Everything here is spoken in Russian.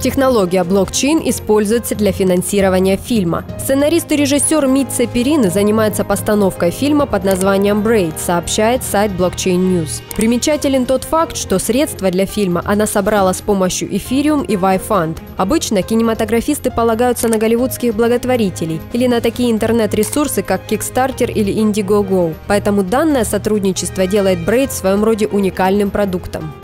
Технология блокчейн используется для финансирования фильма. Сценарист и режиссер Митце Перины занимается постановкой фильма под названием «Braid», сообщает сайт Blockchain News. Примечателен тот факт, что средства для фильма она собрала с помощью Ethereum и Y-Fund. Обычно кинематографисты полагаются на голливудских благотворителей или на такие интернет-ресурсы, как Kickstarter или Indiegogo. Поэтому данное сотрудничество делает Braid в своем роде уникальным продуктом.